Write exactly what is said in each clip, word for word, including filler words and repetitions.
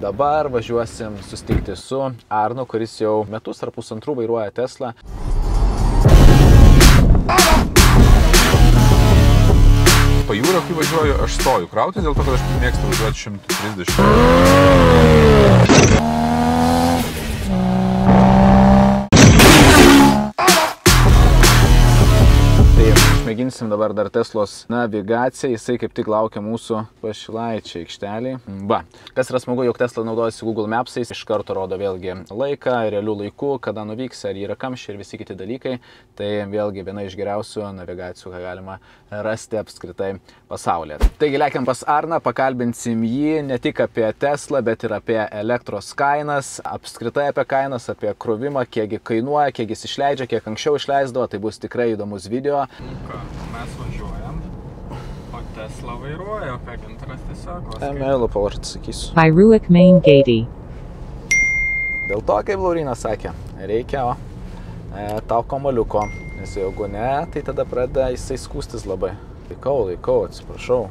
Dabar važiuosim susitikti su Arnu, kuris jau metus ar pusantrų vairuoja Tesla. Pajūrio, kai važiuoju, aš stoju krautis, dėl to, kad aš mėgstu važiuoti šimtas trisdešimt. Mėginsim dabar dar Teslos navigaciją, jisai kaip tik laukia mūsų Pašilaičio aikštelėj. Va, kas yra smagu, jog Tesla naudojasi Google Maps'ais, iš karto rodo vėlgi laiką, realių laikų, kada nuvyks, ar yra kamščiai ir visi kiti dalykai. Tai vėlgi viena iš geriausių navigacijų, ką galima rasti apskritai pasaulyje. Taigi lekiam pas Arną, pakalbinsim jį ne tik apie Tesla, bet ir apie elektros kainas, apskritai apie kainas, apie krovimą, kiekgi kainuoja, kiek jis išleidžia, kiek anksčiau išleisdavo, tai bus tikrai įdomus video. Mes važiuojam, o Tesla vairuoja, o ką Gintaras tiesiog... Emėlų pavartį sakysiu. Vyruik main gatey. Dėl to, kaip Laurynas sakė, reikia o, e, tau komaliuko, nes jeigu ne, tai tada pradeda jisai skūstis labai. Laikau, laikau, atsiprašau.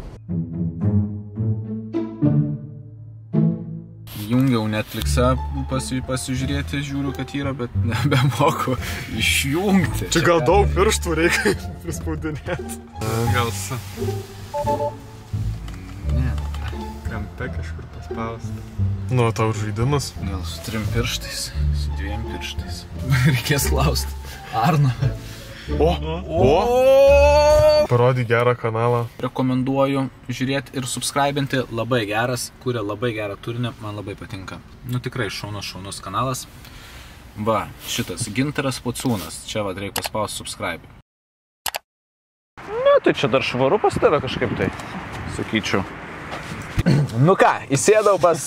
Jungiau Netflixą pasi, pasižiūrėti, žiūriu, kad yra, bet nebemoku išjungti. Čia gal daug pirštų reikia prispaudinėti. Gal su... Ne, kampe kažkur paspausti. Nu, tau žaidimas. gal su trim pirštais, su dviem pirštais. Reikės klausti. Arno. O, o! Parodyk gerą kanalą. Rekomenduoju žiūrėti ir subscribinti, labai geras, kuria labai gerą turinį, man labai patinka. Nu tikrai šaunus, šaunus kanalas. Va, šitas Gintaras Pociūnas, čia va reikia paspausti subscribe. Nu, tai čia dar švaru pas tave kažkaip tai, sakyčiau. Nu ką, įsėdau pas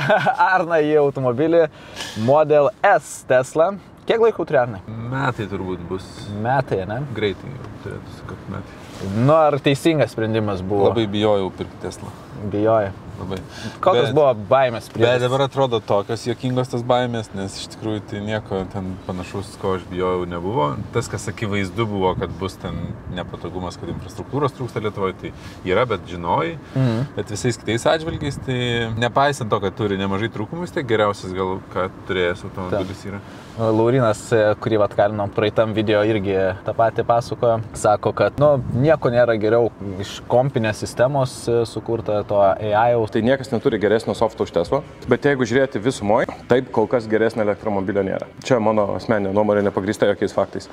Arną į automobilį Model S Tesla. Kiek laikų turi Arnai? Metai turbūt bus. Metai, ne? Greitai turėtų sukakti metai. Nu, ar teisingas sprendimas buvo? Labai bijojau pirkti Teslą. Bijoji. Labai. Kokios buvo baimės prieš? Bet dabar atrodo tokios juokingos tas baimės, nes iš tikrųjų tai nieko ten panašaus, ko aš bijojau, nebuvo. Tas, kas akivaizdu buvo, kad bus ten nepatogumas, kad infrastruktūros trūksta Lietuvoje, tai yra, bet žinojai. Mhm. Bet visais kitais atžvilgiais, tai nepaisant to, kad turi nemažai trūkumus, tai geriausias gal, kad turėjęs automobilis yra. Laurynas, kurį atkalinom praeitam video, irgi tą patį pasakojo. Sako, kad nu, nieko nėra geriau iš kompinės sistemos sukurta to A I. Tai niekas neturi geresnio softo už Tesla, bet jeigu žiūrėti visumoje, taip kol kas geresnio elektromobilio nėra. Čia mano asmeninė nuomonė nepagrįsta jokiais faktais.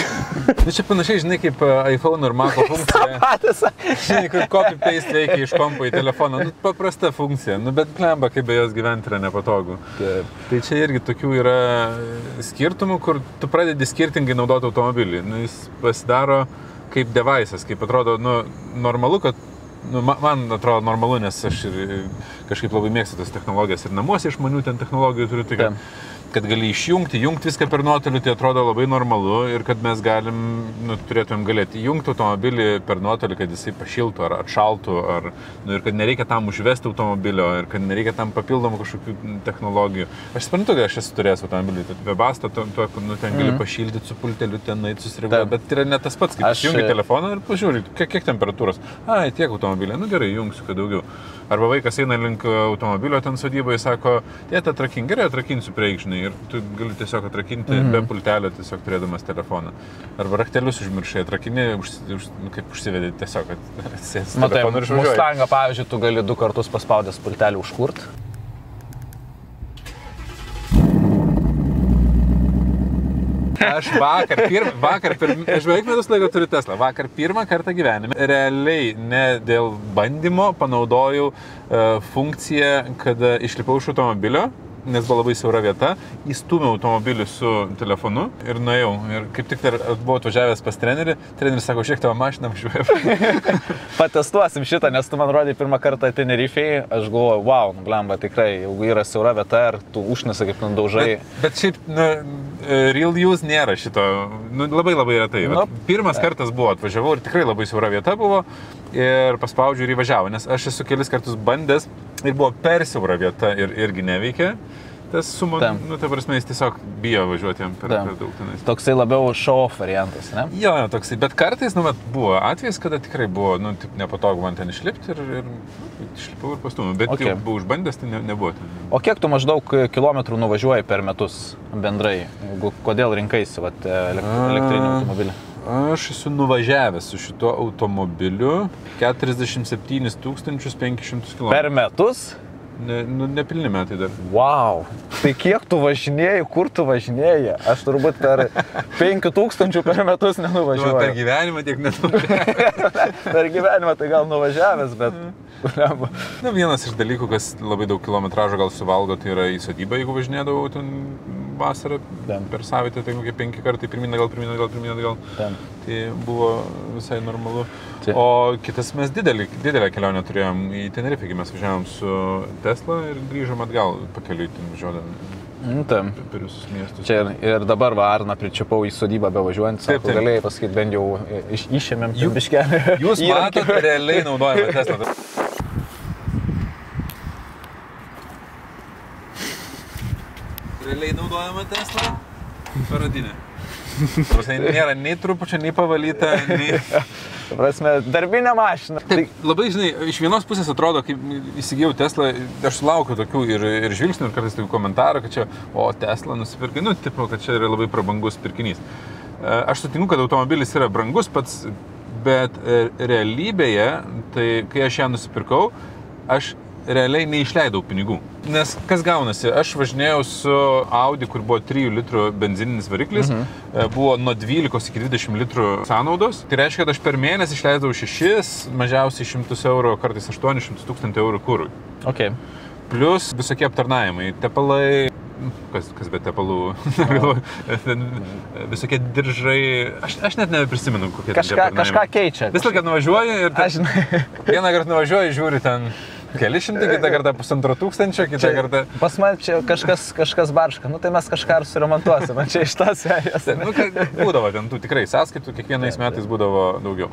Nu, čia panašiai, žinai, kaip iPhone ir Maco funkcija. Žinai, kur copy-paste veikia iš kompo į telefoną. Nu, paprasta funkcija, nu, bet klemba, kaip be jos gyventi yra nepatogu. Taip. Tai čia irgi tokių yra skirtumų, kur tu pradedi skirtingai naudoti automobilį. Nu, jis pasidaro kaip device'as, kaip atrodo, nu, normalu, kad Nu, man atrodo normalu, nes aš ir kažkaip labai mėgstu tas technologijas ir namuose išmanių ten technologijų turiu, tai kad, kad gali išjungti, jungti viską per nuotolį, tai atrodo labai normalu ir kad mes galim, nu, turėtumėm galėti jungti automobilį per nuotolį, kad jisai pašiltų ar atšaltų, ar, nu, ir kad nereikia tam užvesti automobilio ir kad nereikia tam papildomų kažkokių technologijų. Aš suprantu, kad aš esu turėjęs automobilį, tai Webasto, to, to, nu, ten gali mm. pašildyti su pulteliu, ten eit susireguliuoti, bet tai yra ne tas pats, kaip aš jungi telefoną ir pažiūrėk, kiek, kiek temperatūros. Ai, tiek automobilį, nu gerai, jungsiu, kad daugiau. Arba vaikas eina link automobilio ten sodyboje, sako, tėte, atrakink, gerai, atrakinsiu priekžinai ir tu gali tiesiog atrakinti mm-hmm. be pultelio, tiesiog turėdamas telefoną. Arba raktelius užmiršai, atrakini, už, už, kaip užsivedė tiesiog, kad sėsi telefonu ir išvažiuoji. Mustangą, pavyzdžiui, tu gali du kartus paspaudęs pultelį užkurt. Aš vakar, pirmą, vakar, pirmą, aš beveik metus laiko turiu Teslą, vakar pirmą kartą gyvenime, realiai ne dėl bandymo panaudojau uh, funkciją, kada išlipau iš automobilio, nes buvo labai siaura vieta, įstūmiau automobilį su telefonu ir nuėjau. Ir kaip tik dar buvau atvažiavęs pas trenerį, treneris sako, žiūrėk, tavo mašiną važiuoja. Patestuosim šitą, nes tu man rodai pirmą kartą Tenerifei, aš galvoju, wow, nu blemba, tikrai, jeigu yra siaura vieta ir tu užnesa kaip nudaužai. Bet, bet šiaip, nu, real use nėra šito, nu, labai labai retai. Nu, pirmas kartas buvo, atvažiavau ir tikrai labai siaura vieta buvo ir paspaudžiu ir įvažiavau, nes aš esu kelis kartus bandęs ir buvo per siaura vieta ir irgi neveikė. tas sumo, Tam. nu, ta prasme, jis tiesiog bijo važiuoti jam per, per daug tenais. Toksai labiau show-off variantas, ne? Jo, jo, toksai, bet kartais, nu, vat, buvo atvejis, kada tikrai buvo, nu, taip nepatogu man ten išlipti ir, ir nu, išlipau ir pastumau, bet Okay. jau buvau užbandęs, tai ne, nebuvo ten. O kiek tu maždaug kilometrų nuvažiuoji per metus bendrai? Jeigu- Kodėl rinkaisi vat, elekt- elektrinį automobilį? Aš esu nuvažiavęs su šituo automobiliu keturiasdešimt septynis tūkstančius penkis šimtus kilometrų. Per metus? Ne, nu, nepilni metai dar. Wow! Tai kiek tu važinėjai, kur tu važinėjai? Aš turbūt per penki tūkstančių per metus Nu, nenuvažiuoju. per gyvenimą tiek nenuvažiavęs. Per gyvenimą tai gal nuvažiavęs, bet... Nu, vienas iš dalykų, kas labai daug kilometražo gal suvalgo, tai yra į sodybą, jeigu važinėdavau ten vasarą Ten. per savaitę, tai kokie penki kartai pirmyn atgal, pirmyn atgal, pirmyn atgal. Ten. Tai buvo visai normalu. Tai- O kitas mes didelį, didelę kelionę turėjom į Tenerifę, kai mes važiavom su Tesla ir grįžom atgal pakeliui, ten važiuodami Nu, tam. per visus miestus. Čia ir, ir dabar va Arną pričiupau į sodybą be važiuojant, Taip, sako, taip. galėjai pasakyti, bent jau iš, išėmėm Jų- biškelį. Jūs matote realiai naudojamą Teslą. Realiai naudojamą Teslą paradinę. Prasme, nėra nei trupučio, nei pavalyta, nei... Ta prasme, darbinė mašina. Taip, labai, žinai, iš vienos pusės atrodo, kai įsigijau Teslą, aš sulaukiu tokių ir, ir žvilgsnių, ir kartais tokių komentarų, kad čia, o Tesla nusipirkai, nu, tipo, kad čia yra labai prabangus pirkinys. E, Aš sutinku, kad automobilis yra brangus pats, bet e, realybėje, tai kai aš ją nusipirkau, aš realiai neišleidau pinigų. Nes kas gaunasi, aš važinėjau su Audi, kur buvo trijų litrų benzininis variklis, mhm. buvo nuo dvylikos iki dvidešimt litrų sąnaudos. Tai reiškia, kad aš per mėnesį išleidau šešis, mažiausiai šimtus eurų, kartais aštuonis šimtus tūkstančių eurų kūrui. Okay. Plus visokie aptarnavimai, tepalai, kas, kas be tepalų, visokie diržai, aš, aš net neprisimenu, kokie ten Kažką, kažką keičia. Vis laiką nuvažiuoji ir ten, Aš žinai. vieną kartą nuvažiuoji, žiūri ten keli šimtai, kitą kartą pusantro tūkstančio, kitą kartą... Pas man čia kažkas, kažkas barška, nu tai mes kažką ir suremontuosime, čia iš tos serijos. Nu, kad būdavo ten tų tikrai sąskaitų, kiekvienais metais būdavo daugiau.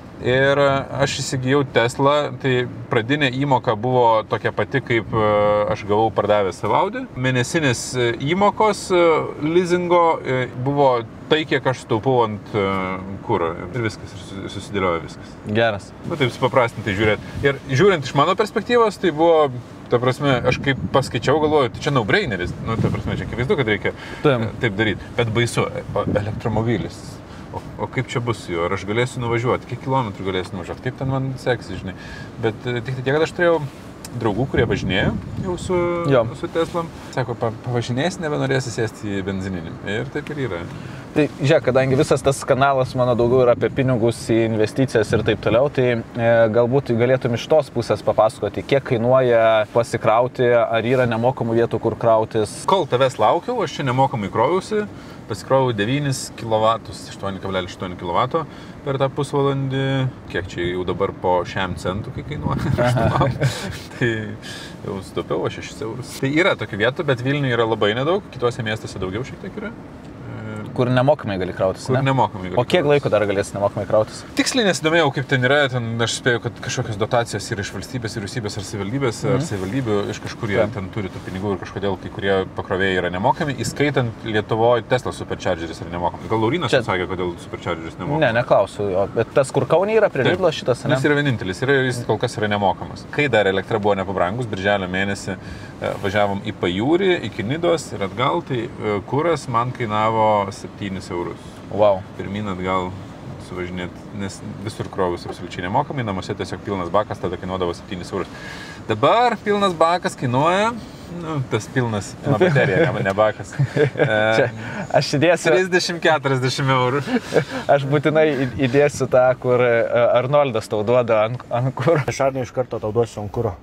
Ir aš įsigijau Teslą, tai pradinė įmoka buvo tokia pati, kaip e, aš gavau pardavęs savo Audi. Mėnesinės e, įmokos e, leasingo e, buvo tai, kiek aš taupau ant e, kuro. Ir viskas, ir susi- susidėliojo viskas. Geras. Nu, taip supaprastintai žiūrėti. Ir žiūrint iš mano perspektyvos, tai buvo, ta prasme, aš kaip paskaičiau, galvoju, tai čia no-braineris. Nu, ta prasme, čia akivaizdu, kad reikia Taip. e, taip daryti. Bet baisu, o elektromobilis. O, o kaip čia bus jo, ar aš galėsiu nuvažiuoti, kiek kilometrų galėsiu nuvažiuoti, kaip ten man seksis, žinai. Bet e, tik tai tiek, kad aš turėjau draugų, kurie važinėjo jau su, Jo. su Teslom. Sako, pa, pavažinėsi, nebenorėsi sėsti į benzininį. Ir taip ir yra. Tai žiūrėk, kadangi visas tas kanalas mano daugiau yra apie pinigus į investicijas ir taip toliau, tai e, galbūt galėtum iš tos pusės papasakoti, kiek kainuoja pasikrauti, ar yra nemokamų vietų, kur krautis. Kol tavęs laukiau, aš čia nemokamai kroviausi, pasikroviau devynis kilovatus, aštuoni kablelis aštuoni kilovato per tą pusvalandį. Kiek čia jau dabar po šiam centų, kai kainuoja? Tai jau sutaupiau šešis eurus. Tai yra tokių vietų, bet Vilniuje yra labai nedaug, kitose miestuose daugiau šiek tiek yra. Kur nemokamai gali krautis, Kur ne? nemokamai. O kiek laiko dar galėsi nemokamai krautis? Tiksliai nesidomėjau, kaip ten yra, ten aš spėjau, kad kažkokios dotacijos yra iš valstybės, vyriausybės ar savivaldybės, mhm. ar savivaldybių, iš kažkur jie Taip. ten turi tų pinigų ir kažkodėl kai kurie pakrovėjai yra nemokami, įskaitant Lietuvoje Tesla Superchargeris yra nemokamas. Gal Laurinas Čia- sakė, kodėl Superchargeris nemokamas? Ne, neklausiu, jo, bet tas, kur Kaune yra prie Taip. Lidlo šitas, ne? Jis yra vienintelis ir jis kol kas yra nemokamas. Kai dar elektra buvo nepabrangus, birželio mėnesį e, važiavom į Pajūrį, iki Nidos ir atgal, tai e, kuras man kainavo septynis eurus. Wow. Pirmyn atgal suvažinėti, nes visur krovus absoliučiai nemokamai, namuose tiesiog pilnas bakas tada kainuodavo septynis eurus. Dabar pilnas bakas kainuoja, nu, tas pilnas, pilna baterija, ne, ne bakas. E, Čia, aš įdėsiu, trisdešimt keturiasdešimt eurų. aš būtinai į- įdėsiu tą, kur e, Arnoldas tau duoda ant, ant kur. Aš Arnai iš karto tau duosiu ant kuro.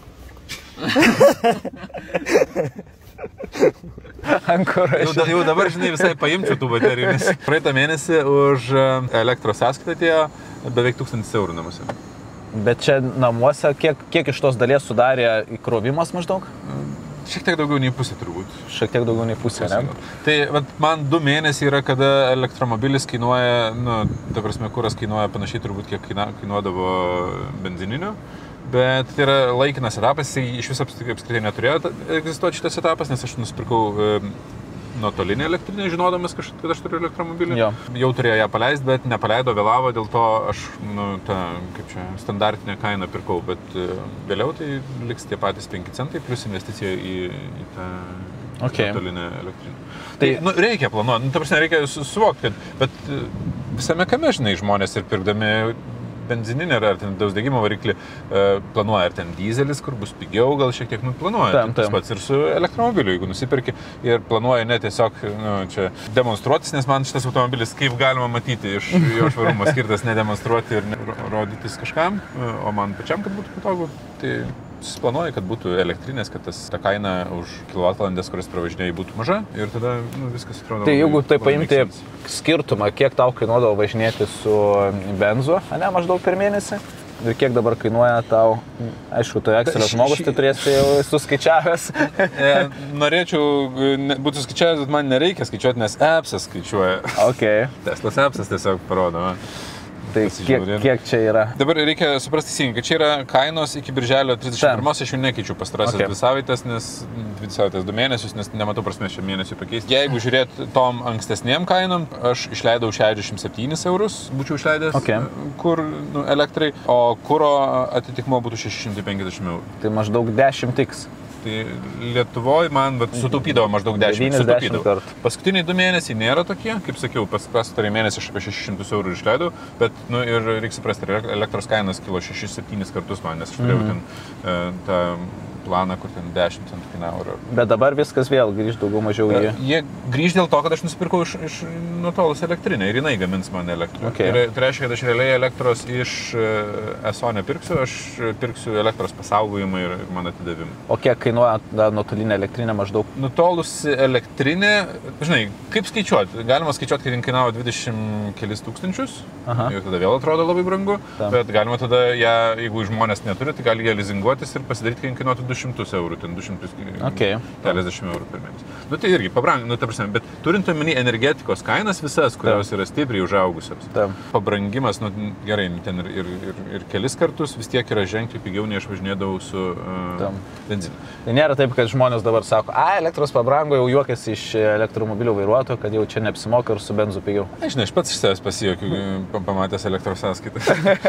Ant kur Jau, aš. da- jau dabar, žinai, visai paimčiau tų baterijų, nes praeitą mėnesį už e, elektros sąskaitą atėjo beveik tūkstantis eurų namuose. Bet čia namuose, kiek, kiek iš tos dalies sudarė įkrovimas maždaug? Šiek tiek daugiau nei pusė turbūt. Šiek tiek daugiau nei pusė, ne? Tai vat, man du mėnesiai yra, kada elektromobilis kainuoja, nu, ta prasme, kuras kainuoja panašiai turbūt, kiek kaina- kainuodavo benzininio. bet tai yra laikinas etapas, jis iš viso apskritai neturėjo egzistuoti šitas etapas, nes aš nusipirkau nuotolinę elektrinę, žinodamas, kad aš turiu elektromobilį. Jo. Jau turėjo ją paleisti, bet nepaleido, vėlavo, dėl to aš, nu, tą, kaip čia, standartinę kainą pirkau, bet vėliau tai liks tie patys penki centai, plus investicija į, į tą okay. nuotolinę elektrinę. Tai, nu, reikia planuoti, nu, ta prasme, reikia suvokti, kad, bet visame kame, žinai, žmonės ir pirkdami benzininį ar ten vidaus degimo variklį planuoja ir ten dizelis, kur bus pigiau, gal šiek tiek nu, planuoja. Tam, tam. Tas pats ir su elektromobiliu, jeigu nusipirki ir planuoja ne tiesiog nu, čia demonstruotis, nes man šitas automobilis, kaip galima matyti iš jo švarumo, skirtas nedemonstruoti ir ne, rodytis kažkam, o man pačiam, kad būtų patogu. Tai susiplanuoji, kad būtų elektrinės, kad tas, ta kaina už kilovatvalandes, kuris pravažinėjai, būtų maža ir tada nu, viskas atrodo. Tai jeigu tai paimti skirtumą, kiek tau kainuodavo važinėti su benzu, ne, maždaug per mėnesį, ir kiek dabar kainuoja tau, aišku, tu Excelio žmogus, tai turėsi jau suskaičiavęs. Norėčiau būti suskaičiavęs, bet man nereikia skaičiuoti, nes appsas skaičiuoja. Okay. Teslas appsas tiesiog parodo. Tai kiek, kiek čia yra? Dabar reikia suprasti teisingai, kad čia yra kainos iki birželio trisdešimt pirmos, aš jau nekeičiu pastarąsias okay. dvi savaitės, nes dvi savaitės, du mėnesius, nes nematau prasmės šią mėnesį pakeisti. Jeigu žiūrėt tom ankstesniem kainom, aš išleidau šešiasdešimt septynis eurus, būčiau išleidęs okay. kur nu, elektrai, o kuro atitikmo būtų šeši šimtai penkiasdešimt eurų. Tai maždaug dešimt tiks. Tai Lietuvoje man vat, sutaupydavo maždaug dešimt sutaupydavo. Paskutiniai du mėnesiai nėra tokie, kaip sakiau, pas pastarį mėnesį aš apie šešis šimtus eurų išleidau, bet nu, ir reikia suprasti, elektros kainas kilo šešis septynis kartus man, nes aš turėjau mm. ten e, tą planą, kur ten dešimt centų kainavo. Bet dabar viskas vėl grįž daugiau mažiau į... Jie grįž dėl to, kad aš nusipirkau iš, iš nutolus elektrinę ir jinai gamins man elektrą. Okay. Ir tai reiškia, kad aš realiai elektros iš ESO nepirksiu, aš pirksiu elektros pasaugojimą ir man atidavimą. O kiek kainuoja nuotolinė elektrinė maždaug? Nutolus elektrinė, žinai, kaip skaičiuoti? Galima skaičiuoti, kad jin kainavo dvidešimt kelis tūkstančius. Aha. Ir tada vėl atrodo labai brangu, Tam. bet galima tada ją, jeigu žmonės neturi, tai gali ją lizinguotis ir pasidaryti, kad jin kainuotų du šimtus eurų, ten du šimtus okay. keliasdešimt eurų per mėnesį. Nu tai irgi pabrang, nu ta prasme, bet turint omeny energetikos kainas visas, kurios Tam. yra stipriai užaugusios. Tam. Pabrangimas, nu gerai, ten ir, ir, ir, ir kelis kartus vis tiek yra ženkliai pigiau, nei aš važinėdavau su uh, benzinu. Tai nėra taip, kad žmonės dabar sako, a, elektros pabrango, jau juokiasi iš elektromobilių vairuotojų, kad jau čia neapsimoka ir su benzu pigiau. Aš žinai, aš pats iš savęs pasijuokiu, pamatęs elektros sąskaitą.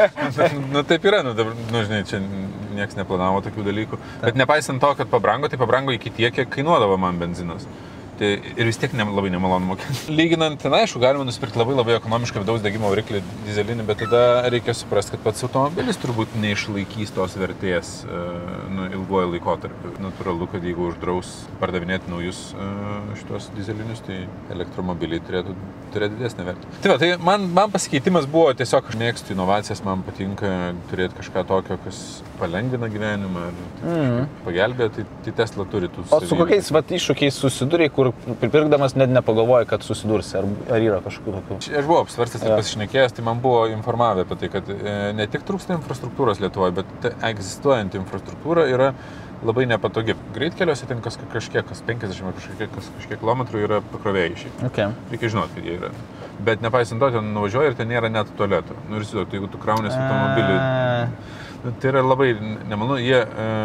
Nu taip yra, nu dabar, nu žinai, čia nieks neplanavo tokių dalykų. Bet nepaisant to, kad pabrango, tai pabrango iki tiek, kiek kainuodavo man benzinas. Tai ir vis tiek ne, labai nemalonu mokėti. Lyginant, ten aišku, galima nusipirkti labai labai ekonomišką vidaus degimo variklį dizelinį, bet tada reikia suprasti, kad pats automobilis turbūt neišlaikys tos vertės nu, ilguoju laikotarpiu. Natūralu, kad jeigu uždraus pardavinėti naujus šitos dizelinius, tai elektromobiliai turėtų turėti didesnę vertę. Tai, va, tai man, man pasikeitimas buvo tiesiog, aš mėgstu inovacijas, man patinka turėti kažką tokio, kas palengvina gyvenimą, mm. pagelbėja, tai, tai Tesla turi tų O su kokiais vat, iššūkiais susidūrėjai, kur pripirkdamas net nepagalvoji, kad susidursi, ar, ar yra kažkokių tokių? Aš buvau apsvarstęs ir pasišnekėjęs, tai man buvo informavę apie tai, kad e, ne tik trūksta infrastruktūros Lietuvoje, bet egzistuojanti infrastruktūra yra labai nepatogi. Greitkeliuose ten kas, kažkiek, kas penkiasdešimt ar kažkiek, kas, kažkiek kilometrų yra pakrovėjai šiaip. Okay. Reikia žinoti, kad jie yra. Bet nepaisant to, ten nuvažiuoji ir ten nėra net tualeto. Nu ir įsivaizduok, jeigu tu kraunės automobilį, nu, tai yra labai nemalonu, jie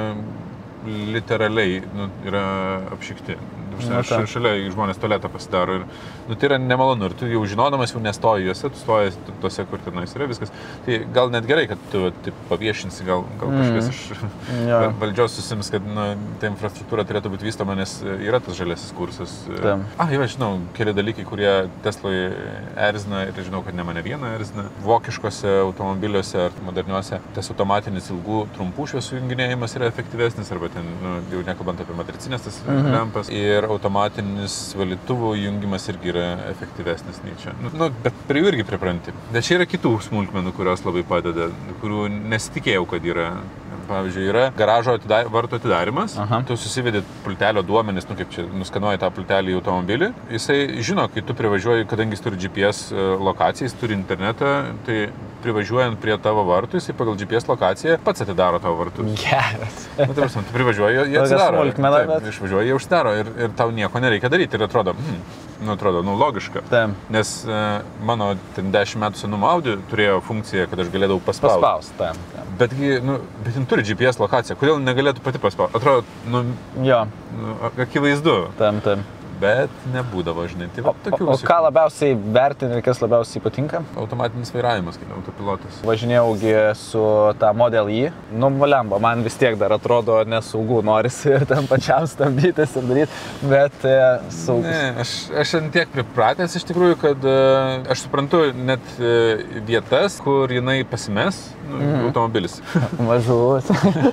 e, literaliai nu, yra apšikti. Aš šalia žmonės tualetą pasidaro ir nu, tai yra nemalonu ir tu jau žinodamas jau nestoji juose, tu stoji tose, kur tenais yra viskas. Tai gal net gerai, kad tu taip paviešinsi, gal, gal kažkas iš mm. valdžios susims, kad nu, ta infrastruktūra turėtų būti vystoma, nes yra tas žaliasis kursas. Tam. Ah, jau aš žinau, keli dalykai, kurie Tesloje erzina ir žinau, kad ne mane vieną erzina. Vokiškose automobiliuose ar moderniuose tas automatinis ilgų trumpų šviesų junginėjimas yra efektyvesnis arba ten, nu, jau nekalbant apie matricinės tas mm-hmm. lempas. Ir automatinis valytuvų jungimas irgi yra efektyvesnis nei čia. Nu, nu, bet prie jų irgi pripranti. Bet čia yra kitų smulkmenų, kurios labai padeda, kurių nesitikėjau, kad yra. Pavyzdžiui, yra garažo atidar, vartų atidarimas, Aha. tu susivedi pultelio duomenis, nu kaip čia, nuskanuoji tą pultelį į automobilį. Jisai žino, kai tu privažiuoji, kadangi jis turi G P S lokaciją, jis turi internetą, tai privažiuojant prie tavo vartų, jisai pagal G P S lokaciją pats atidaro tavo vartus. Geras. Na, tai prasme, tu privažiuoji, jie atsidaro. Taip, išvažiuoji, jie užsidaro ir, ir tau nieko nereikia daryti ir atrodo, hmm, nu, atrodo, nu, logiška. Taip. Nes e, mano ten dešimt metų senumo Audi turėjo funkciją, kad aš galėdavau paspausti. Paspaust, taip. taip. Betgi, nu, bet jin turi G P S lokaciją, kodėl negalėtų pati paspausti? Atrodo, nu, Jo, nu, akivaizdu, tam, tam. bet nebūdavo, žinai. Tai va, O, tokių o visokių. ką labiausiai vertini ir kas labiausiai patinka? Automatinis vairavimas, kaip autopilotas. Važinėjaugi su tą Model E. Nu, valemba, man vis tiek dar atrodo nesaugu, norisi ir ten pačiam stabdytis ir daryti, bet e, saugus. Ne, aš, aš ant tiek pripratęs iš tikrųjų, kad e, aš suprantu net e, vietas, kur jinai pasimes, nu, mm. automobilis. Mažus.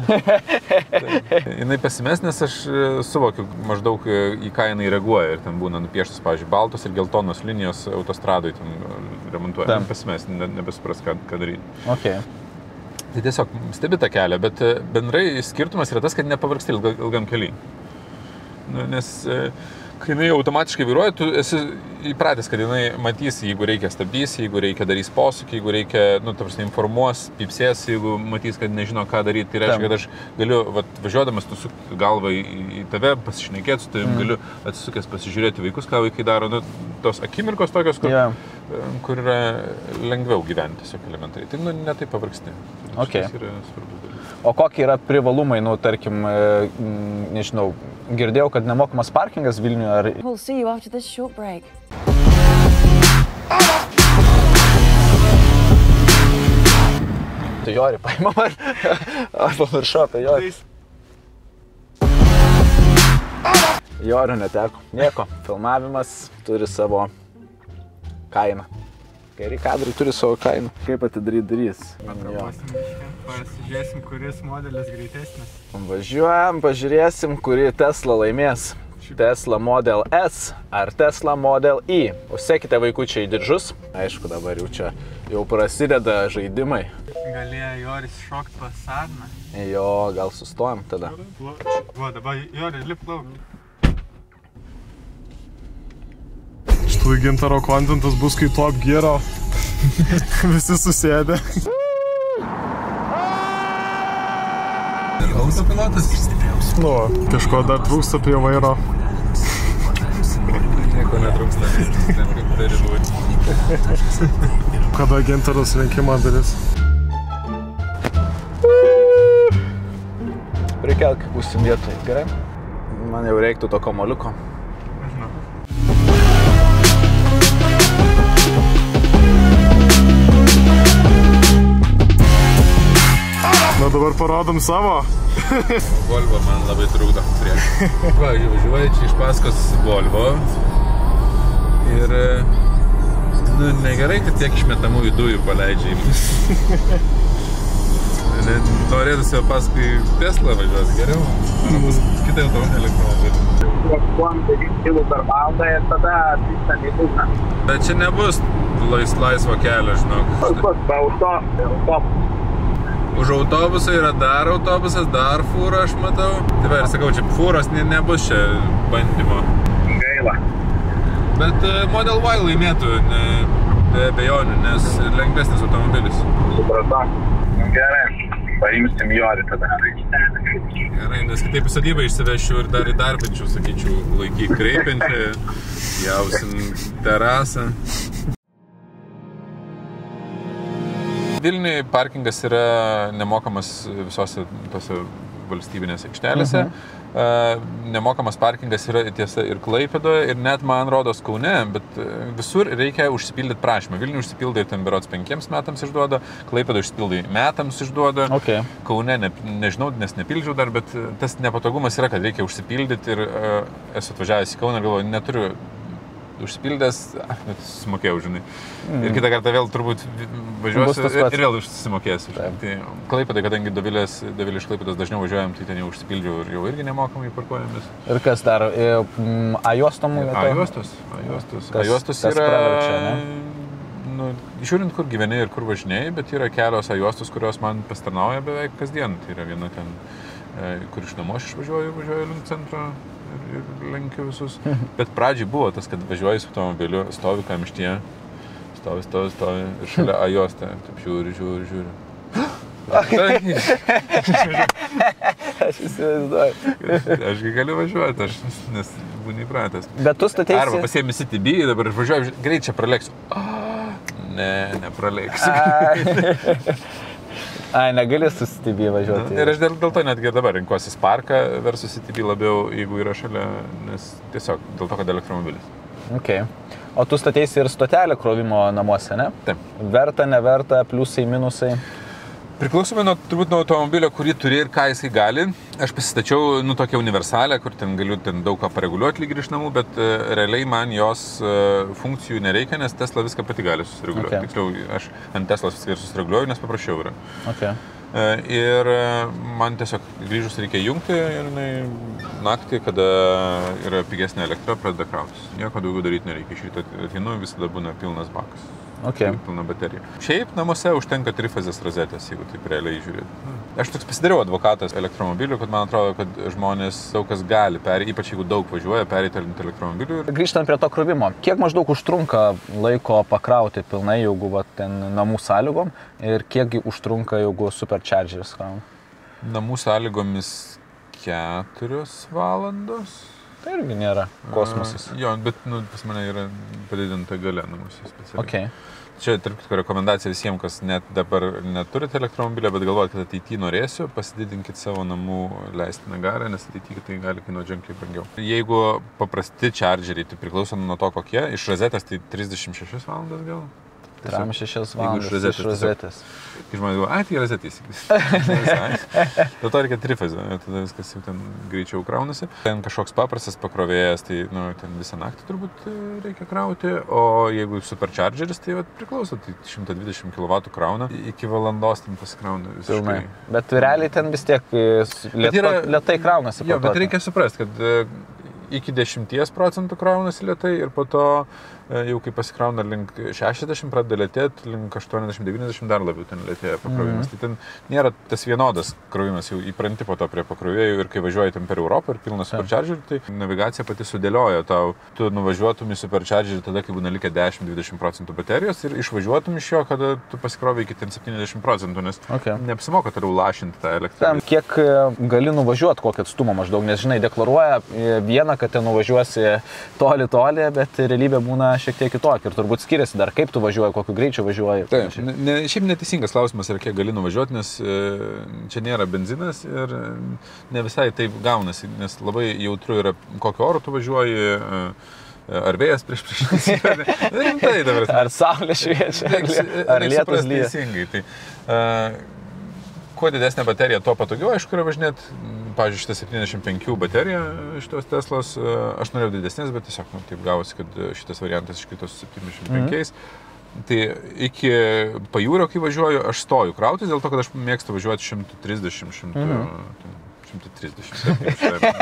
Jinai pasimes, nes aš e, suvokiu maždaug e, į ką jinai reaguoja ir ten būna nupieštas, pavyzdžiui, baltos ir geltonos linijos autostradoj ten remontuoja. Tam. Pasimes, ne, nebesupras, ką, ką daryti. Okay. Tai tiesiog stebi tą kelią, bet e, bendrai skirtumas yra tas, kad nepavargsti ilga, ilgam keliui. Nu, nes e, kai jinai automatiškai vairuoja, tu esi įpratęs, kad jinai matys, jeigu reikia stabdys, jeigu reikia darys posūkį, jeigu reikia, nu, ta prasme, informuos, pipsės, jeigu matys, kad nežino, ką daryti. Tai reiškia, kad aš galiu, vat, važiuodamas, tu suk galvą į, į tave, pasišnekėti su tavim, mm. galiu atsisukęs pasižiūrėti vaikus, ką vaikai daro. Nu, tos akimirkos tokios, kur, Yeah. kur yra lengviau gyventi tiesiog elementariai. Tai, nu, ne taip pavargsti. Okay. Tas yra svarbus dalykas. O kokie yra privalumai, nu, tarkim, e, m, nežinau, girdėjau, kad nemokamas parkingas Vilniuje ar... We'll see you after this short break. Tu Jori paimam ar... Aš pamiršau apie Jori. Jorio neteko. Nieko. Filmavimas turi savo kainą. Geri kadrai turi savo kainą. Kaip atidaryti darys. Pasižiūrėsim, kuris modelis greitesnis. Važiuojam, pažiūrėsim, kuri Tesla laimės. Tesla Model S ar Tesla Model E. Užsekite vaikučiai diržus. Aišku, dabar jau čia jau prasideda žaidimai. Galėjo Joris šokti pas Sarną. Jo, gal sustojam tada. Va, dabar Joris, lip lauk. Štai Gintaro kontentas bus kai Top Gearo. Visi susėdė. Autopilotas? Nu, kažko dar trūksta prie vairo. Nieko netrūksta, ten kaip dariluoti. Kada Gintaras rinkimą darys? Prikelk, būsim vietoj, gerai? Man jau reiktų to kamoliuko. Na dabar parodom savo. Volvo man labai trukdo prieš. Va, važiuoja čia iš paskos Volvo. Ir, nu, negerai, kad tiek išmetamųjų dujų paleidžia į mus. Norėtųsi paskui Tesla važiuos geriau. Arba bus kitai elektromobilį. Kuom devynis kilų per valandą ir tada atvykstame į dugną. Bet čia nebus lais, laisvo kelio, žinok. Bus, be auto, autobus. Už autobusą yra dar autobusas, dar fūra, aš matau. Tai va, ir sakau, čia fūros ne, nebus čia bandymo. Gaila. Bet Model Y laimėtų, ne, be abejonių, nes lengvesnis automobilis. Supratau. Gerai, paimsim Jorį tada. Gerai, nes kitaip į sodybą išsivešiu ir dar įdarbinčiau, sakyčiau, laikyk kreipiantį, jausim terasą. Vilniuje parkingas yra nemokamas visose tose valstybinėse aikštelėse. Uh-huh. Nemokamas parkingas yra tiesa ir Klaipėdoje, ir net, man rodos, Kaune, bet visur reikia užsipildyti prašymą. Vilniuje užsipildai ten berods penkiems metams išduoda, Klaipėdoje užsipildai metams išduoda. Okay. Kaune, ne, nežinau, nes nepildžiau dar, bet tas nepatogumas yra, kad reikia užsipildyti ir uh, esu atvažiavęs į Kauną ir galvoju, neturiu užsipildęs, bet susimokėjau, žinai. Mm. Ir kitą kartą vėl turbūt važiuosiu ir, ir vėl užsimokėsiu. Tai Klaipėdai, kadangi Dovilė iš Klaipėdos dažniau važiuojam, tai ten jau užsipildžiau ir jau irgi nemokamai parkuojamės. Ir kas dar? A-juostom? A-juostos. A-juostos yra, nu, žiūrint, kur gyveni ir kur važinėjai, bet yra kelios A-juostos, kurios man pastarnauja beveik kasdien. Tai yra viena ten, kur iš namo aš išvažiuoju, važiuoju link centro. Ir, ir lenkiu visus. Bet pradžiai buvo tas, kad važiuoji su automobiliu, stovi kamštyje, stovi, stovi, stovi ir šalia A-juostą, taip žiūri, žiūri, žiūri. Aš įsivaizduoju. Ašgi galiu važiuoti, aš, nes būni įpratęs. Bet tu statėsi... Arba pasiemi C T B, dabar važiuoju, greit čia praleksiu. Oh, ne, nepraleksiu. Ai, negali su C T B važiuoti. Ir aš dėl, dėl to netgi dabar rinkuosi Sparką versus C T B labiau, jeigu yra šalia, nes tiesiog dėl to, kad elektromobilis. Okay. O tu statėsi ir stotelę krovimo namuose, ne? Taip. Verta, neverta, pliusai, minusai? Priklausomai nuo, turbūt nuo automobilio, kurį turi ir ką jisai gali. Aš pasistačiau, nu, tokią universalę, kur ten galiu ten daug ką pareguliuoti lyg iš namų, bet uh, realiai man jos uh, funkcijų nereikia, nes Tesla viską pati gali susireguliuoti. Okay. Tiksliau, aš ant Teslos viską ir susireguliuoju, nes paprasčiau yra. Okay. Uh, ir uh, man tiesiog grįžus reikia jungti ir jinai naktį, kada yra pigesnė elektra, pradeda krautis. Nieko daugiau daryti nereikia. Iš ryto ateinu, visada būna pilnas bakas. Okay. Pilna baterija. Šiaip namuose užtenka trifazės rozetės, jeigu taip realiai žiūrėti. Aš toks pasidariau advokatas elektromobilių, kad man atrodo, kad žmonės daug kas gali perėti, ypač jeigu daug važiuoja, perėti ant elektromobilių. Ir... Grįžtant prie to krovimo, kiek maždaug užtrunka laiko pakrauti pilnai, jeigu va, ten namų sąlygom ir kiekgi užtrunka, jeigu superchargeris krauna? Namų sąlygomis keturios valandos. Tai irgi nėra kosmosas. Uh, jo, bet nu, pas mane yra padidinta galia namuose specialiai. Okay. Čia, tarp kitko, rekomendacija visiems, kas net dabar neturite elektromobilio, bet galvojate, kad ateityje norėsiu, pasididinkit savo namų leistiną garą, nes ateityje tai gali kainuoti ženkliai brangiau. Jeigu paprasti chargeriai, tai priklauso nuo to kokie, iš rozetės tai trisdešimt šešias valandas gal? trisdešimt šešias valandas iš rozetės. Iš rozetės. Kai žmonės galvoja, ai, tai rozetės. Dėl to reikia trifazę, tada viskas jau ten greičiau kraunasi. Ten kažkoks paprastas pakrovėjas, tai nu, ten visą naktį turbūt reikia krauti, o jeigu superchargeris, tai vat, priklauso, tai šimtas dvidešimt kilovatų krauna, iki valandos ten pasikrauna visiškai. Pilnai. Bet realiai ten vis tiek lėta, yra, lėtai kraunasi. Jo, bet reikia suprasti, kad iki dešimties procentų kraunasi lėtai ir po to jau kai pasikrauna link šešiasdešimt pradeda lėtėti, link aštuoniasdešimt devyniasdešimt dar labiau ten lėtėja pakrovimas. Mm. Tai ten nėra tas vienodas krovimas, jau įpranti po to prie pakrovėjų ir kai važiuoji ten per Europą ir pilna superchargerį, tai navigacija pati sudėlioja tau. Tu nuvažiuotum į superchargerį tada, kai būna likę dešimt dvidešimt procentų baterijos ir išvažiuotum iš jo, kada tu pasikrovai iki ten septyniasdešimt procentų, nes okay. neapsimoka toliau lašinti tą elektrą. Tam, kiek gali nuvažiuoti, kokį atstumą maždaug, nes žinai, deklaruoja vieną, kad ten nuvažiuosi toli toli, bet realybė būna šiek tiek kitokia ir turbūt skiriasi dar, kaip tu važiuoji, kokiu greičiu važiuoji. Taip, ne, šiaip neteisingas klausimas yra, kiek gali nuvažiuoti, nes e, čia nėra benzinas ir ne visai taip gaunasi, nes labai jautru yra, kokio oro tu važiuoji, e, ar vėjas prieš prieš. Tai dabar. Ar saulė šviečia, ar lietus lyja. Teisingai. Tai, e, kuo didesnė baterija, tuo patogiau, aišku, yra važinėti. Pavyzdžiui, šitą septyniasdešimt penki bateriją šitos Teslos, aš norėjau didesnės, bet tiesiog nu, taip gavosi, kad šitas variantas iškrito su septyniasdešimt penkiais. Mm-hmm. Tai iki pajūrio, kai važiuoju, aš stoju krautis, dėl to, kad aš mėgstu važiuoti šimtas trisdešimt, šimtas trisdešimt.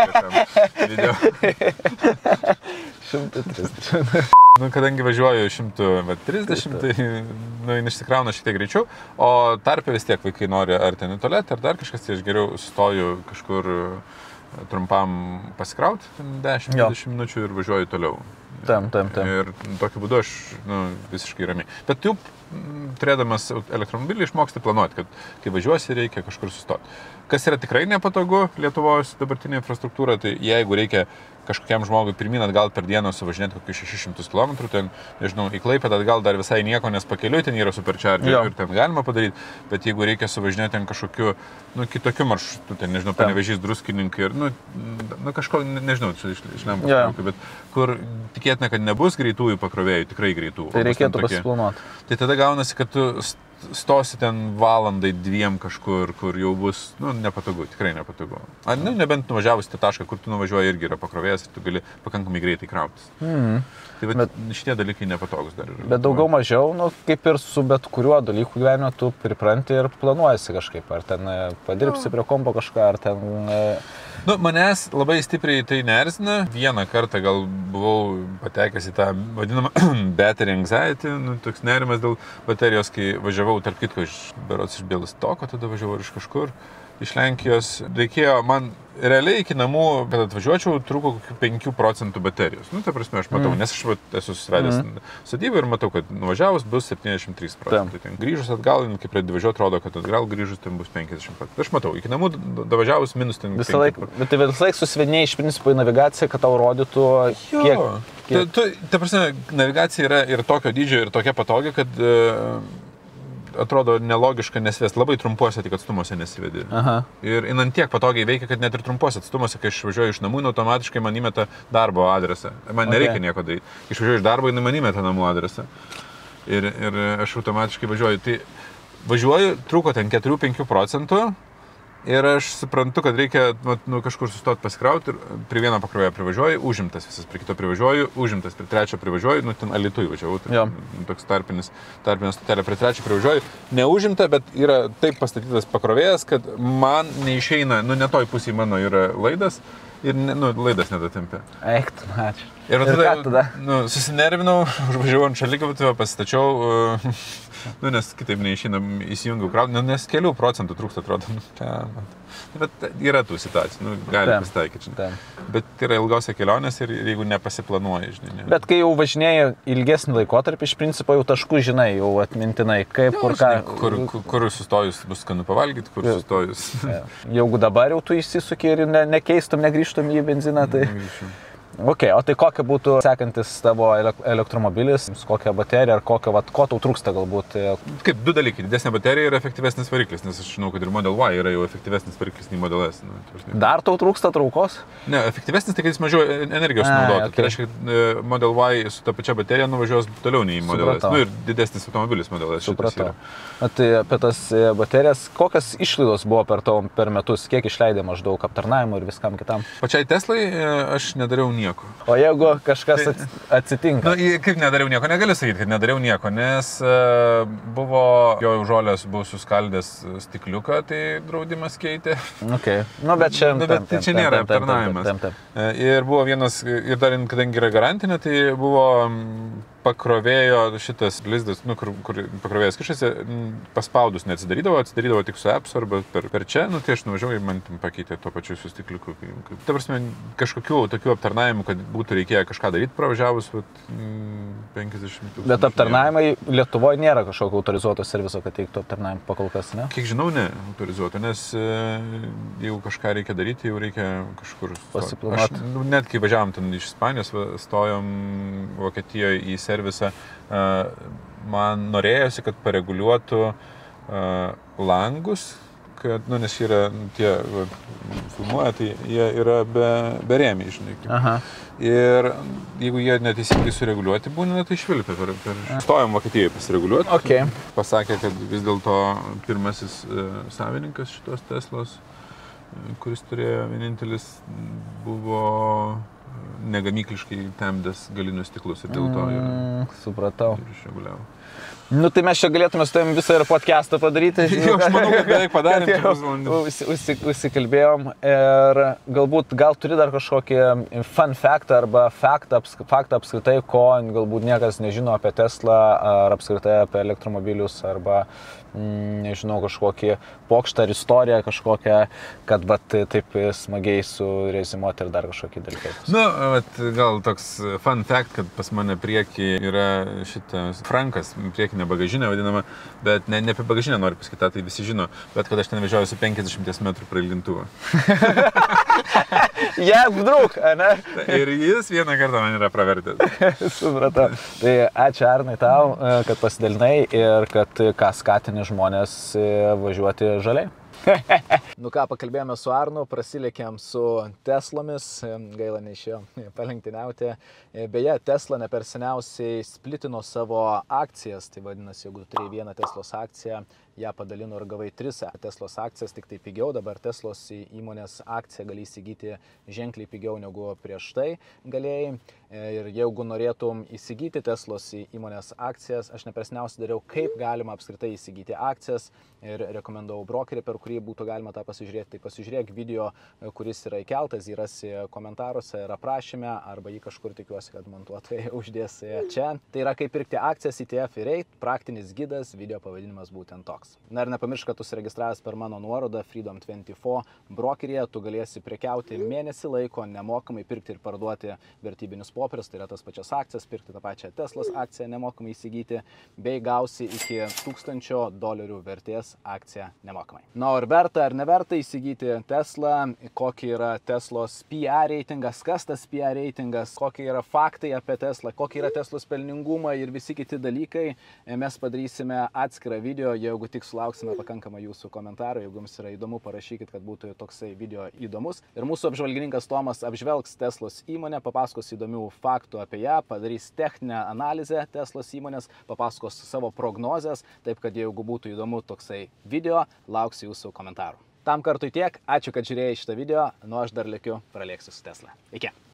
šimtas trisdešimt. Nu, kadangi važiuoju šimtas trisdešimt, tai nu, išsikrauna šiek tiek greičiau, o tarpe vis tiek vaikai nori ar ten į tualetą, ar dar kažkas, tai aš geriau stoju kažkur trumpam pasikrauti, dešimt dvidešimt minučių ir važiuoju toliau. Tam, tam, tam. Ir tokiu būdu aš nu, visiškai ramiai. Bet tu turėdamas elektromobilį išmoksti planuoti, kad kai važiuosi, reikia kažkur sustoti. Kas yra tikrai nepatogu Lietuvos dabartinė infrastruktūra, tai jeigu reikia kažkokiam žmogui pirmyn atgal per dieną suvažinėti kokius šešis šimtus kilometrų, ten, nežinau, į Klaipėdą atgal dar visai nieko, nes pakeliui ten yra supercharger ir ten galima padaryti, bet jeigu reikia suvažinėti ten kažkokiu, nu, kitokiu maršrutu, ten, nežinau, Panevėžys, Druskininkai ir, nu, nu kažko, nežinau, čia iš, iš Lempos traukiu, bet kur tikėtina, kad nebus greitųjų pakrovėjų, tikrai greitų. Tai reikėtų pasiplanuoti. Tai tada gaunasi, kad tu stosi ten valandai dviem kažkur, kur jau bus, nu, nepatogu, tikrai nepatogu. Ar, nu, nebent nuvažiavus į tą tašką, kur tu nuvažiuoji, irgi yra pakrovėjas ir tu gali pakankamai greitai krautis. Mm. Tai bet, bet šitie dalykai nepatogus dar yra. Bet daugiau mažiau, nu, kaip ir su bet kuriuo dalyku gyvenime, tu pripranti ir planuojasi kažkaip. Ar ten padirbsi prie kompo kažką, ar ten... Nu, manęs labai stipriai tai neerzina. Vieną kartą gal buvau patekęs į tą vadinamą battery anxiety, nu, toks nerimas dėl baterijos, kai važiavau, tarp kitko, iš berods iš Bielostoko, tada važiavau ir iš kažkur. iš Lenkijos. Reikėjo man realiai iki namų, kad atvažiuočiau, trūko kokių penkių procentų baterijos. Nu, ta prasme, aš matau, mm. nes aš vat, esu susiradęs mm. sodybą ir matau, kad nuvažiavus bus septyniasdešimt trys procentai. Ten grįžus atgal, kai pradėjau važiuoti, rodo, kad atgal grįžus ten bus penkiasdešimt procentų. Aš matau, iki namų davažiavus minus ten visą laiką. Bet tai visą laiką susivedinėjai iš principo į navigaciją, kad tau rodytų, jo. kiek... kiek... Ta, ta, ta prasme, navigacija yra ir tokio dydžio, ir tokia patogi, kad... Uh, atrodo nelogiška nesivest, labai trumpuose tik atstumuose nesivedi. Aha. Ir jinant tiek patogiai veikia, kad net ir trumpuose atstumuose, kai aš važiuoju iš namų, automatiškai man įmeta darbo adresą. Man okay. nereikia nieko daryti. Išvažiuoju iš darbo, jinai man įmeta namų adresą. Ir, ir aš automatiškai važiuoju. Tai važiuoju, trūko ten keturi penki procentų. Ir aš suprantu, kad reikia nu, kažkur sustoti pasikrauti ir prie vieno pakrovėjo privažiuoju, užimtas visas, prie kito privažiuoju, užimtas, prie trečio privažiuoju, nu ten Alytui važiavau, tai toks tarpinis, tarpinis stotelė, prie trečio privažiuoju, neužimta, bet yra taip pastatytas pakrovėjas, kad man neišeina, nu netoj pusėje mano yra laidas ir ne, nu, laidas nedatempia. Eik, tu ačiū. Ir, ir tada, tada? Nu, susinervinau, užvažiavau ant šaligatvio, pasistačiau, uh, nu, nes kitaip neišeina, įsijungiau kraudį, nu, nes kelių procentų trūksta, atrodo. Nu, ta, bet yra tų situacijų, nu, gali pasitaikyti, žinai. Bet yra ilgose kelionės ir jeigu nepasiplanuoji, žinai. Ne. Bet kai jau važinėjai ilgesnį laikotarpį, iš principo jau taškų žinai, jau atmintinai, kaip, jau, kur žinai, ką... Kur, kur, kur sustojus bus skanu pavalgyti, kur jau. sustojus. Ja. Jeigu dabar jau tu įsisuki ir ne, nekeistum, negrįžtum į benziną, tai... Negrįžtum. Ok, o tai kokia būtų sekantis tavo elektromobilis, kokia baterija ar kokio, vat, ko tau trūksta galbūt? Kaip du dalykai, didesnė baterija ir efektyvesnis variklis, nes aš žinau, kad ir Model Y yra jau efektyvesnis variklis nei Model S. Nu, Dar tau trūksta traukos? Ne, efektyvesnis tai, kad jis mažiau energijos naudotų. Okay. Tai reiškia, kad Model Y su ta pačia baterija nuvažiuos toliau nei Model S. Nu ir didesnis automobilis Model S. Supratau. Tai apie tas baterijas, kokias išlaidos buvo per, tau, per metus, kiek išleidė maždaug aptarnavimo ir viskam kitam? Pačiai Teslai aš nedariau nieko. O jeigu kažkas tai, atsitinka? Nu, kaip nedariau nieko, negaliu sakyti, kad nedariau nieko, nes uh, buvo, jo žolės buvo suskaldęs stikliuką, tai draudimas keitė. Okay. Nu, bet čia, nu, bet tem, čia tem, nėra tem, aptarnavimas. Tem, tem, tem, tem. Ir buvo vienas, ir dar, kadangi yra garantinė, tai buvo pakrovėjo šitas blizdas, nu, kur, kur pakrovėjas kišasi, paspaudus neatsidarydavo, atsidarydavo tik su apps arba per, per čia, nu, tai aš nuvažiavau ir man pakeitė tuo pačiu su stikliuku. Ta prasme, kažkokių tokių aptarnavimų, kad būtų reikėję kažką daryti pravažiavus, bet penkiasdešimt tūkstančių. Bet aptarnavimai Lietuvoje nėra kažkokio autorizuoto serviso, kad teiktų aptarnavimą pakol kas, ne? Kiek žinau, ne autorizuoto, nes jeigu kažką reikia daryti, jau reikia kažkur pasiplanuoti. Aš, nu, net kai važiavom ten iš Ispanijos, stojom Vokietijoje į servisą, man norėjosi, kad pareguliuotų langus, kad, nu, nes yra tie, va, filmuoja, tai jie yra be, be rėmiai, žinai. Aha. Ir jeigu jie neteisingai sureguliuoti būna, tai švilpia per... per... Stojom Vokietijoje pasireguliuoti. Okay. Pasakė, kad vis dėlto pirmasis savininkas šitos Teslos, kuris turėjo vienintelis, buvo negamykliškai temdęs galinius stiklus ir dėl to ir, mm, supratau. Ir išreguliavo. Nu, tai mes čia galėtume su tavim visą ir podcastą padaryti. Žinau, aš manau, kad beveik padarėm. Užsikalbėjom ir galbūt gal turi dar kažkokį fun faktą arba faktą, faktą apskritai, ko galbūt niekas nežino apie Teslą ar apskritai apie elektromobilius arba, mm, nežinau, kažkokį pokštą ar istoriją kažkokią, kad vat, taip smagiai surezimuoti ir dar kažkokį dalyką. Nu, vat, gal toks fun fact, kad pas mane priekį yra šitas Frankas, priekinė bagažinė vadinama, bet ne, ne apie bagažinę noriu pasakyti, tai visi žino, bet kad aš ten vežioju su penkiasdešimt metrų prailgintuvą. Jeb, drug, ne? Ir jis vieną kartą man yra pravertęs. Supratau. Tai ačiū Arnai tau, kad pasidalinai ir kad ką skatini žmonės važiuoti žaliai. Nu ką, pakalbėjome su Arnu, prasilėkėm su Teslomis, gaila neišėjo palenktyniauti. Beje, Tesla ne per seniausiai splitino savo akcijas, tai vadinasi, jeigu tu turėjai vieną Teslos akciją, ją padalino ir gavai tris Teslos akcijas, tik tai pigiau, dabar Teslos įmonės akciją gali įsigyti ženkliai pigiau negu prieš tai galėjai. Ir jeigu norėtum įsigyti Teslos įmonės akcijas, aš ne per seniausiai dariau, kaip galima apskritai įsigyti akcijas ir rekomendavau brokerį, per kurį būtų galima tą pasižiūrėti. Tai pasižiūrėk video, kuris yra įkeltas, jį rasi komentaruose ir aprašyme, arba jį kažkur tikiuosi, kad montuotojai uždės čia. Tai yra kaip pirkti akcijas E T F ir reit, praktinis gidas, video pavadinimas būtent toks. Teslos. Na ir nepamiršk, kad užsiregistravęs per mano nuorodą Freedom dvidešimt keturi brokeryje, tu galėsi prekiauti mėnesį laiko, nemokamai pirkti ir parduoti vertybinius popierius, tai yra tas pačias akcijas, pirkti tą pačią Teslos akciją, nemokamai įsigyti, bei gausi iki tūkstančio dolerių vertės akciją nemokamai. Na, ar verta ar neverta įsigyti Teslą, kokie yra Teslos P E reitingas, kas tas P E reitingas, kokie yra faktai apie Teslą, kokie yra Teslos pelningumą ir visi kiti dalykai, mes padarysime atskirą video, jeigu tik sulauksime pakankamai jūsų komentarų, jeigu jums yra įdomu, parašykit, kad būtų toksai video įdomus. Ir mūsų apžvalgininkas Tomas apžvelgs Teslos įmonę, papasakos įdomių faktų apie ją, padarys techninę analizę Teslos įmonės, papasakos savo prognozes, taip kad jeigu būtų įdomu toksai video, lauksiu jūsų komentarų. Tam kartui tiek, ačiū, kad žiūrėjai šitą video, nu aš dar lėkiu, pralėksiu su Tesla. Iki.